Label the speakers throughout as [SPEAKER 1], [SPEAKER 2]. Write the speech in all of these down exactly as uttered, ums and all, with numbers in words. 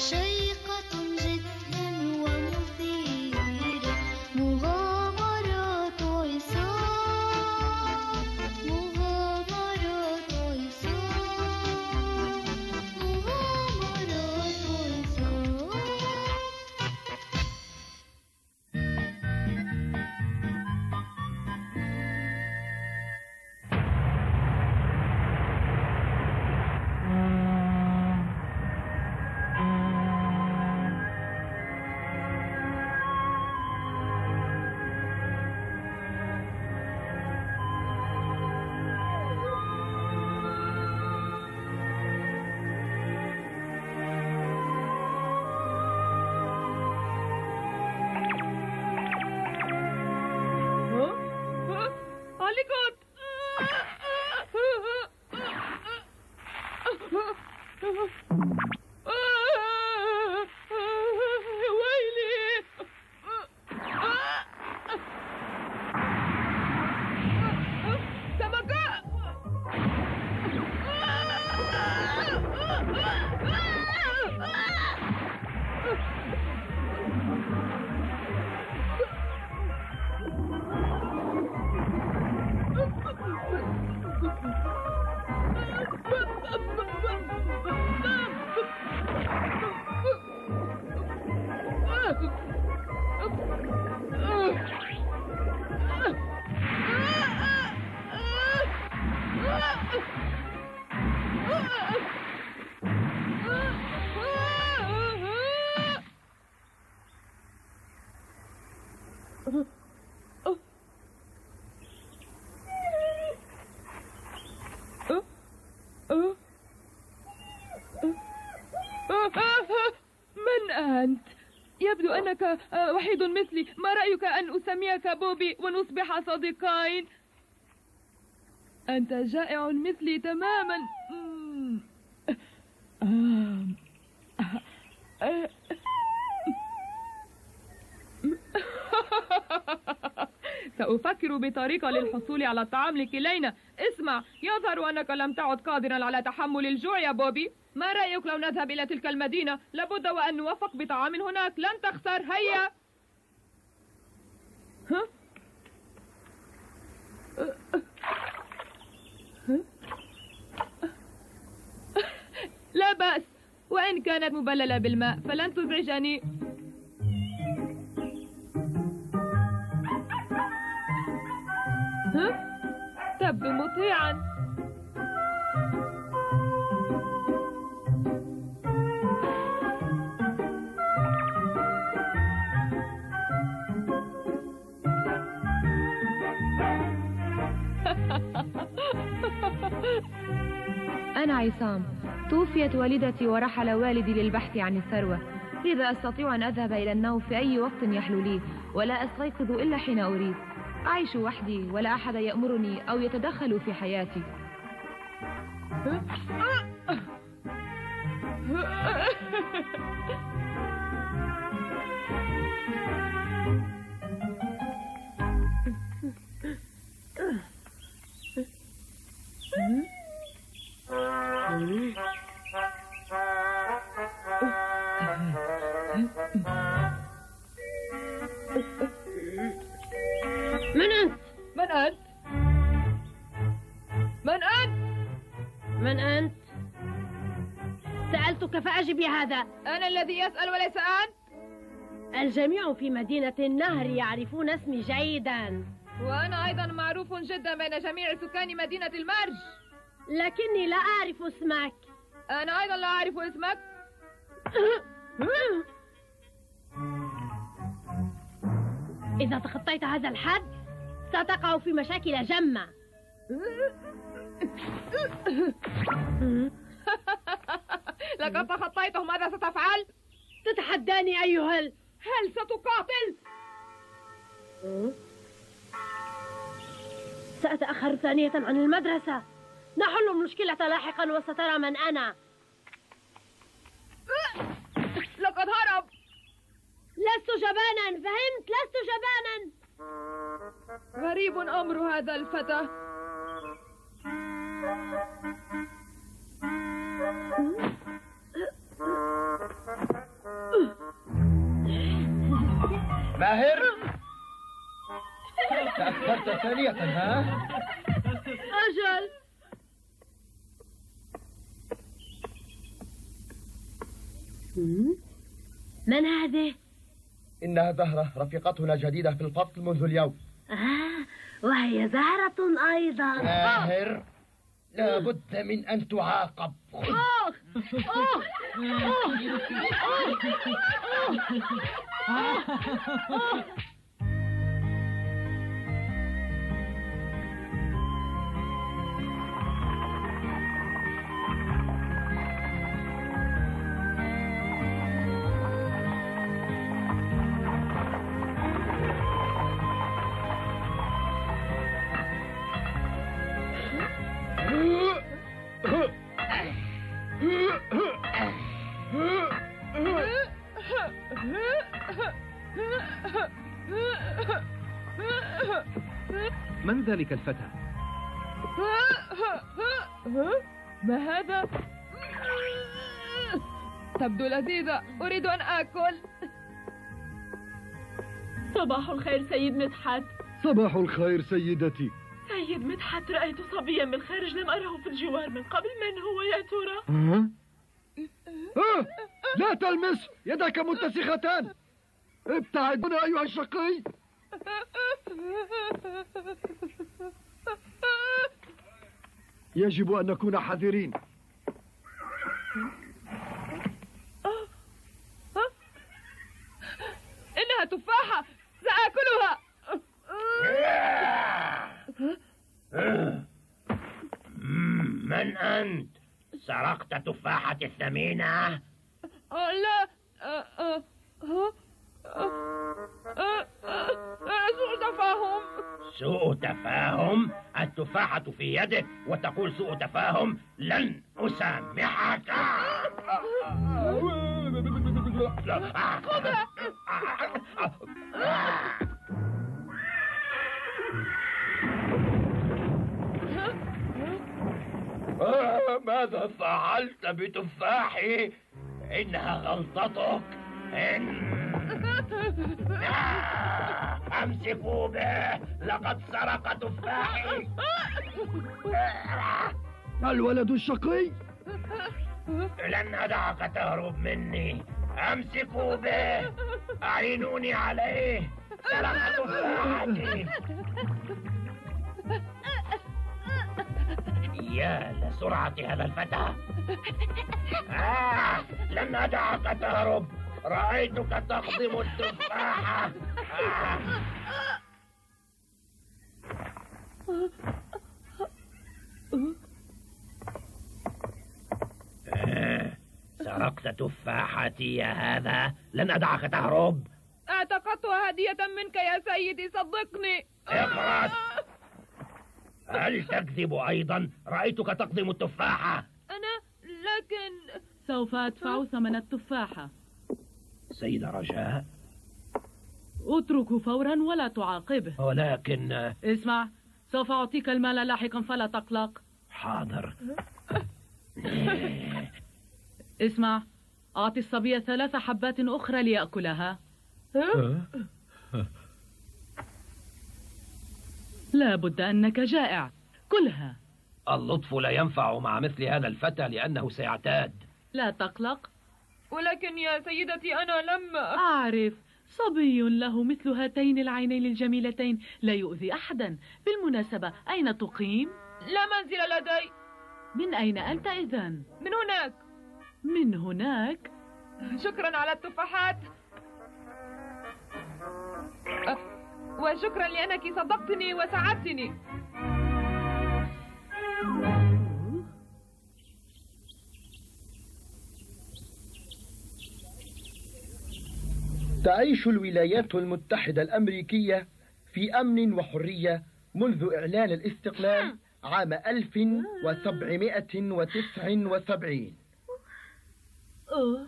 [SPEAKER 1] شيقة جدا ومثيرة، مغامرات عصام، مغامرات عصام، مغامرات عصام.
[SPEAKER 2] من أنت؟ يبدو أنك وحيد مثلي. ما رأيك أن أسميك بوبي ونصبح صديقين؟ أنت جائع مثلي تماما. سأفكر بطريقة للحصول على الطعام لكلينا. اسمع، يظهر أنك لم تعد قادرا على تحمل الجوع يا بوبي. ما رأيك لو نذهب إلى تلك المدينة؟ لابد وأن نوفق بطعام هناك. لن تخسر. هيا. ها؟ لا بأس، وإن كانت مبللة بالماء فلن تزعجني. ها؟ تبدو مطيعا.
[SPEAKER 3] أنا عصام. توفيت والدتي ورحل والدي للبحث عن الثروة، لذا أستطيع أن أذهب إلى النوم في أي وقت يحلو لي، ولا أستيقظ إلا حين أريد. أعيش وحدي ولا أحد يأمرني أو يتدخل في حياتي.
[SPEAKER 4] من أنت؟
[SPEAKER 2] من أنت؟ من أنت؟
[SPEAKER 4] من أنت؟ سألتك فأجب يا هذا.
[SPEAKER 2] أنا الذي يسأل وليس أنت.
[SPEAKER 4] الجميع في مدينة النهر يعرفون اسمي جيدا،
[SPEAKER 2] وأنا أيضا معروف جدا بين جميع سكان مدينة المرج.
[SPEAKER 4] لكني لا أعرف اسمك.
[SPEAKER 2] أنا أيضا لا أعرف اسمك.
[SPEAKER 4] إذا تخطيت هذا الحد ستقع في مشاكل جمة.
[SPEAKER 2] لقد تخطيته، ماذا ستفعل؟
[SPEAKER 4] تتحداني أيها ال...
[SPEAKER 2] هل ستقاتل؟
[SPEAKER 4] سأتأخر ثانية عن المدرسة. نحل المشكلة لاحقا وسترى من أنا.
[SPEAKER 2] لقد هرب.
[SPEAKER 4] لست جبانا، فهمت؟ لست جبانا.
[SPEAKER 2] غريب أمر هذا الفتى.
[SPEAKER 5] ماهر، تأخرت ثانية ها؟
[SPEAKER 4] أجل. من هذه؟
[SPEAKER 5] إنها زهرة رفيقتنا جديدة في الفصل منذ اليوم.
[SPEAKER 4] آه، وهي زهرة أيضا.
[SPEAKER 5] ماهر، لا بد من أن تعاقب.
[SPEAKER 4] أوه. أوه. أوه. أوه.
[SPEAKER 6] من ذلك الفتى؟
[SPEAKER 2] ما هذا؟ تبدو لذيذة، أريد أن آكل.
[SPEAKER 7] صباح الخير سيد مدحت.
[SPEAKER 8] صباح الخير سيدتي.
[SPEAKER 7] سيد مدحت، رأيت صبيا من خارج لم أره في الجوار من قبل. من هو يا ترى؟
[SPEAKER 8] ها؟ آه! لا تلمس، يدك متسختان. ابتعد هنا أيها الشقي. يجب أن نكون حذرين.
[SPEAKER 2] إنها تفاحة، سآكلها.
[SPEAKER 9] من أنت؟ سرقت تفاحة الثمينة؟
[SPEAKER 2] لا، سوء تفاهم.
[SPEAKER 9] سوء تفاهم؟ التفاحة في يدك وتقول سوء تفاهم؟ لن أسامحك. آه، ماذا فعلت بتفاحي؟ إنها غلطتك. إن... آه، أمسكوا به، لقد سرق تفاحي.
[SPEAKER 8] الولد الشقي.
[SPEAKER 9] لن أدعك تهرب مني. أمسكوا به، أعينوني عليه، سرق تفاحتي. يا لسرعة هذا الفتى. آه، لن أدعك تهرب، رأيتك تقضم التفاحة. آه. آه، سرقت تفاحتي يا هذا، لن أدعك تهرب.
[SPEAKER 2] اعتقدتها هدية منك يا سيدي، صدقني.
[SPEAKER 9] اخرس. هل تكذب أيضا؟ رأيتك تقضم التفاحة.
[SPEAKER 2] أنا لكن
[SPEAKER 7] سوف أدفع ثمن التفاحة.
[SPEAKER 9] سيدة رجاء،
[SPEAKER 7] اتركه فورا ولا تعاقبه.
[SPEAKER 9] ولكن
[SPEAKER 7] اسمع، سوف أعطيك المال لاحقا فلا تقلق.
[SPEAKER 9] حاضر.
[SPEAKER 7] اسمع، أعطي الصبي ثلاث حبات أخرى ليأكلها. لا بد أنك جائع، كلها.
[SPEAKER 9] اللطف لا ينفع مع مثل هذا الفتى لأنه سيعتاد.
[SPEAKER 7] لا تقلق.
[SPEAKER 2] ولكن يا سيدتي أنا لم
[SPEAKER 7] أعرف، صبي له مثل هاتين العينين الجميلتين لا يؤذي أحدا. بالمناسبة، أين تقيم؟
[SPEAKER 2] لا منزل لدي.
[SPEAKER 7] من أين أنت إذن؟
[SPEAKER 2] من هناك.
[SPEAKER 7] من هناك؟
[SPEAKER 2] شكرا على التفاحات. أه، وشكرا لأنك صدقتني وساعدتني.
[SPEAKER 5] تعيش الولايات المتحدة الأمريكية في أمن وحرية منذ إعلان الاستقلال عام ألف وسبعمائة وتسعة وسبعين.
[SPEAKER 4] أوه.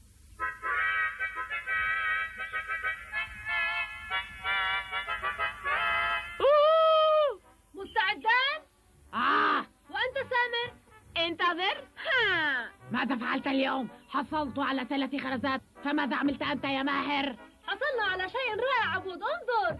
[SPEAKER 4] مستعدان؟ آه. وأنت سامر؟ انتظر. ها.
[SPEAKER 10] ماذا فعلت اليوم؟ حصلت على ثلاث خرزات، فماذا عملت أنت يا ماهر؟
[SPEAKER 4] حصلنا على شيء رائع عبود، انظر.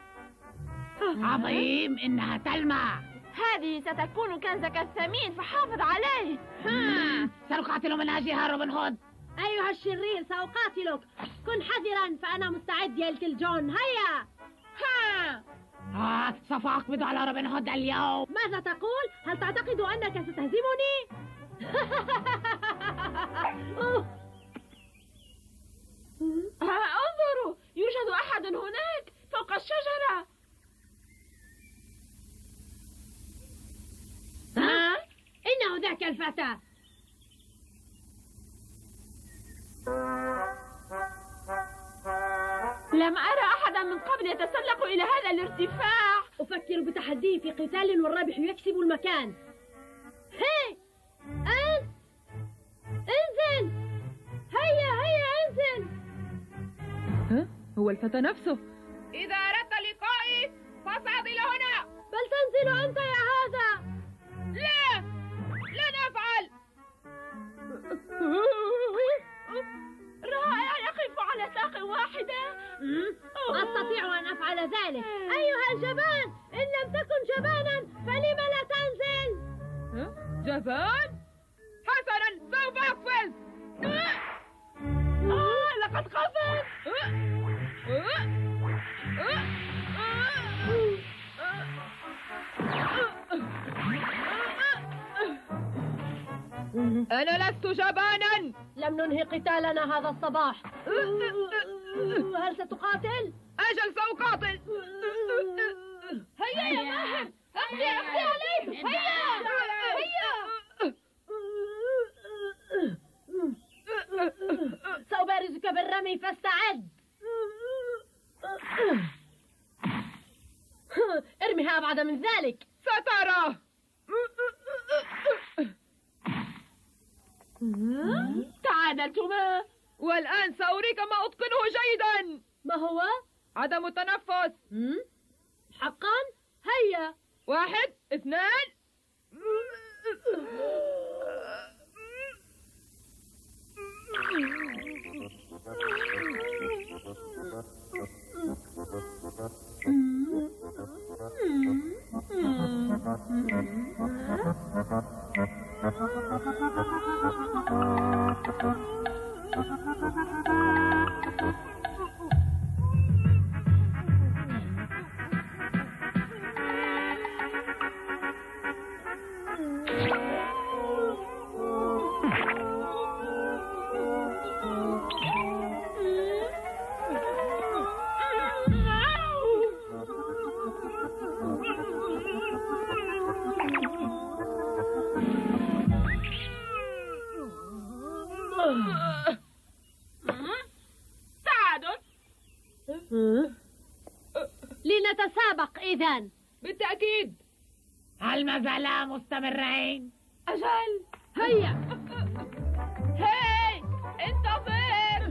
[SPEAKER 7] عظيم، إنها تلمع.
[SPEAKER 3] هذه ستكون كنزك الثمين فحافظ عليه.
[SPEAKER 7] سنقاتل من أجلها روبن هود.
[SPEAKER 4] أيها الشرير سأقاتلك، كن حذرا فأنا مستعد يا ليتل جون. هيا. ها.
[SPEAKER 7] آه، سوف أقبض على روبن هود اليوم.
[SPEAKER 4] ماذا تقول؟ هل تعتقد أنك ستهزمني؟
[SPEAKER 3] انظروا، يوجد أحد هناك فوق الشجرة.
[SPEAKER 4] ها؟ إنه ذاك الفتى.
[SPEAKER 3] لم أرى أحدا من قبل يتسلق إلى هذا الارتفاع.
[SPEAKER 4] أفكر بتحديه في قتال والرابح يكسب المكان. هي أنت انزل. هيا هيا انزل.
[SPEAKER 2] ها؟ هو الفتى نفسه. إذا أردت لقائي فاصعد إلى هنا.
[SPEAKER 4] بل تنزل أنت يا هذا.
[SPEAKER 2] لا، لن أفعل.
[SPEAKER 3] رائع، يقف على ساق واحدة.
[SPEAKER 4] أستطيع أن أفعل ذلك. أيها الجبان، إن لم تكن جبانا فلم لا تنزل؟
[SPEAKER 2] ها؟ جبان؟ حسنا، سوف أقفز.
[SPEAKER 3] آه، لقد قفز.
[SPEAKER 2] أنا لست جبانا.
[SPEAKER 4] لم ننهي قتالنا هذا الصباح. هل ستقاتل؟
[SPEAKER 2] أجل سأقاتل.
[SPEAKER 4] هيا يا ماهر، أقضي أقضي عليه. هيا هيا. سأبارزك بالرمي فاستعد. ارميها أبعد من ذلك.
[SPEAKER 2] سترى.
[SPEAKER 3] تعادلتما،
[SPEAKER 2] والآن سأريك ما أتقنه جيدا.
[SPEAKER 4] ما هو؟
[SPEAKER 2] عدم التنفس.
[SPEAKER 4] حقا؟ هيا.
[SPEAKER 2] واحد، اثنان.
[SPEAKER 3] تعادل.
[SPEAKER 4] لنتسابق إذن.
[SPEAKER 2] بالتأكيد.
[SPEAKER 7] هل ما زالا مستمرين؟
[SPEAKER 3] أجل.
[SPEAKER 4] هيا.
[SPEAKER 2] هاي، انتظر.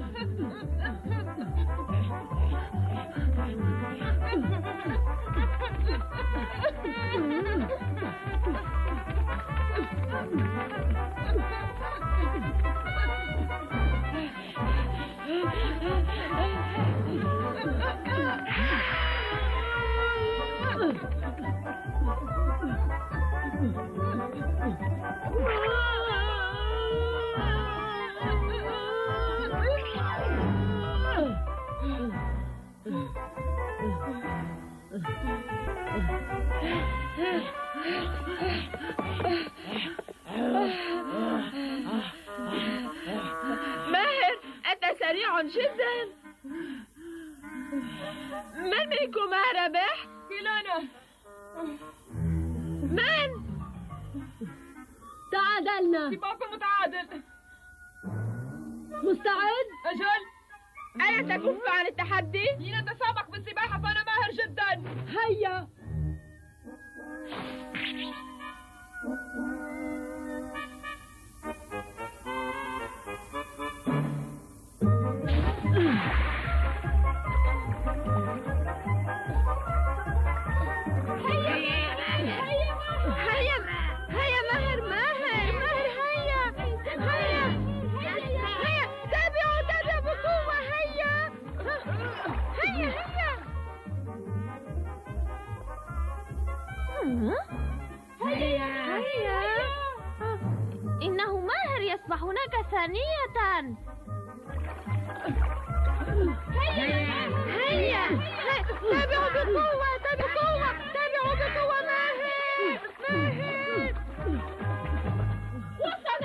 [SPEAKER 2] ماهر، أنت سريع جدا. من منكما ربح؟ كلانا. من؟
[SPEAKER 4] تعادلنا.
[SPEAKER 2] سباق متعادل.
[SPEAKER 4] مستعد؟
[SPEAKER 2] أجل. ألا تكف عن التحدي؟ لنتسابق بالسباحة فأنا ماهر جدا.
[SPEAKER 4] هيا. الآن. هيا هيا تابعوا بقوة تابعوا بقوة تابعوا بقوة. ماهر ماهر وصل.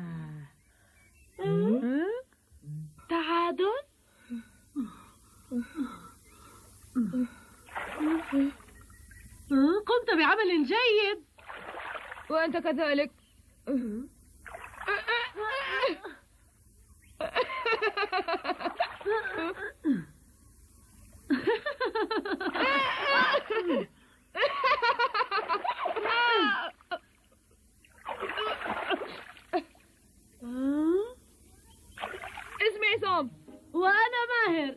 [SPEAKER 4] تعادل.
[SPEAKER 7] قمت بعمل جيد.
[SPEAKER 3] وأنت كذلك.
[SPEAKER 2] اسمي عصام.
[SPEAKER 4] وأنا ماهر.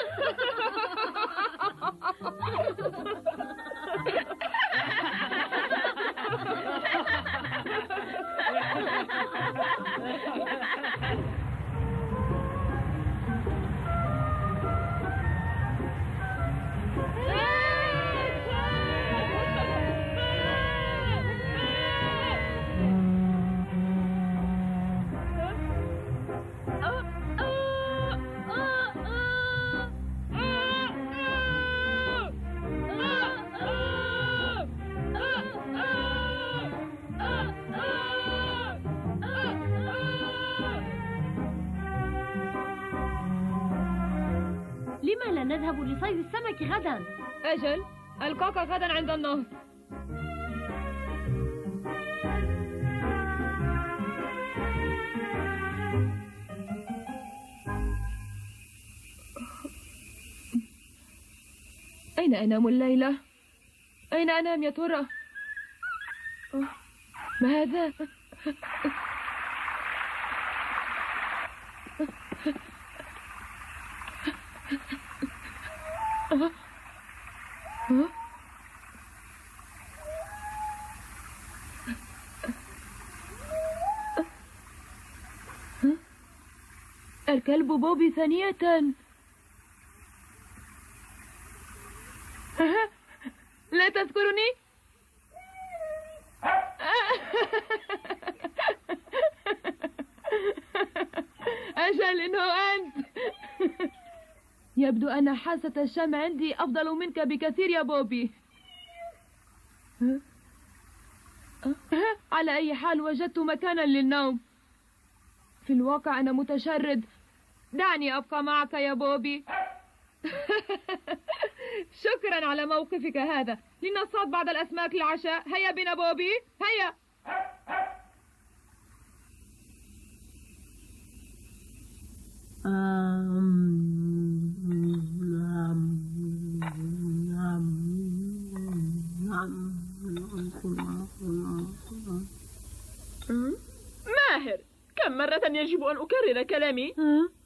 [SPEAKER 4] لما لا نذهب لصيد السمك غدا؟
[SPEAKER 2] أجل، ألقاك غدا عند النهر.
[SPEAKER 3] أين أنام الليلة؟ أين أنام يا ترى؟ ما هذا؟ الكلب بوبي ثانية.
[SPEAKER 2] لا تذكرني؟ أجل إنه أنت.
[SPEAKER 3] يبدو أن حاسة الشم عندي أفضل منك بكثير يا بوبي. على أي حال وجدت مكانا للنوم. في الواقع أنا متشرد.
[SPEAKER 2] دعني أبقى معك يا بوبي. شكرا على موقفك هذا. لنصطاد بعض الأسماك للعشاء. هيا بنا بوبي هيا.
[SPEAKER 7] ماهر، كم مرة يجب أن أكرر كلامي؟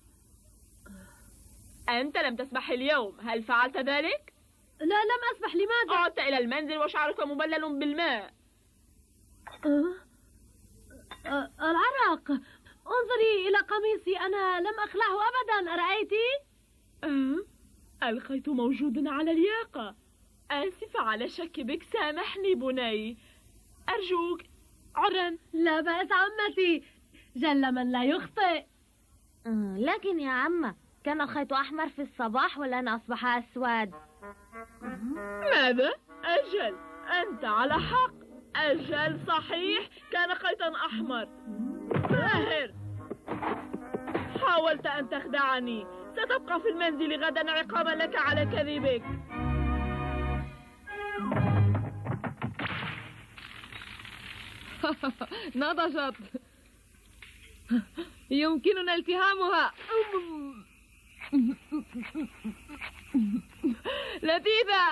[SPEAKER 7] أنت لم تسبح اليوم، هل فعلت ذلك؟
[SPEAKER 4] لا لم أسبح. لماذا؟
[SPEAKER 7] عدت إلى المنزل وشعرك مبلل بالماء.
[SPEAKER 4] أه؟ أه العرق. انظري إلى قميصي، أنا لم أخلعه أبدا، أرأيت؟
[SPEAKER 7] أه؟ الخيط موجود على الياقة. آسفة على شك بك، سامحني بني، أرجوك. عرا.
[SPEAKER 4] لا بأس عمتي، جل من لا يخطئ.
[SPEAKER 1] لكن يا عمة، كان الخيط أحمر في الصباح والآن أصبح أسود.
[SPEAKER 7] ماذا؟ أجل، أنت على حق. أجل صحيح، كان خيطا أحمر. ماهر، حاولت أن تخدعني. ستبقى في المنزل غدا عقابا لك على كذبك.
[SPEAKER 2] نضجت. يمكننا التهامها. لذيذة.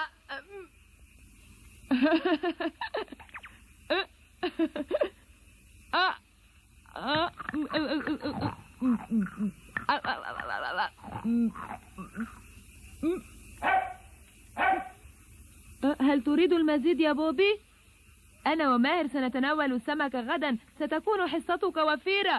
[SPEAKER 3] هل تريد المزيد يا بوبي؟ أنا وماهر سنتناول السمك غدا، ستكون حصتك وفيرة.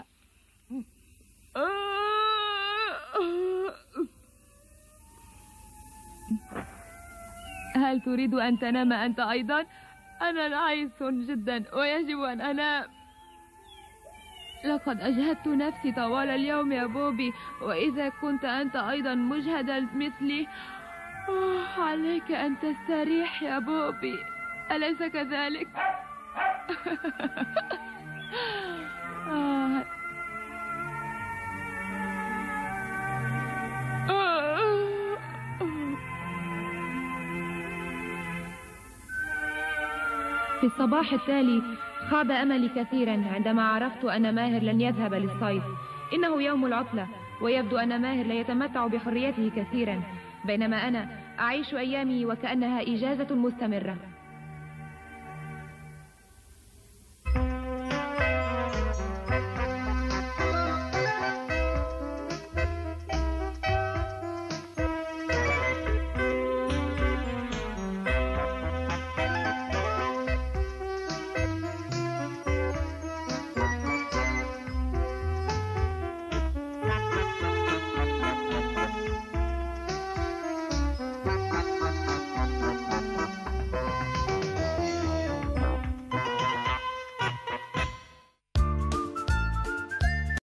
[SPEAKER 3] هل تريد أن تنام أنت أيضا؟ أنا نعيس جدا ويجب أن أنام. لقد أجهدت نفسي طوال اليوم يا بوبي، وإذا كنت أنت أيضا مجهدا مثلي آه، عليك أن تستريح يا بوبي، أليس كذلك؟ آه. في الصباح التالي خاب أملي كثيرا عندما عرفت أن ماهر لن يذهب للصيد. إنه يوم العطلة، ويبدو أن ماهر لا يتمتع بحريته كثيرا، بينما أنا أعيش أيامي وكأنها إجازة مستمرة.